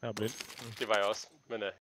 Jeg er blind. Det var jeg også, men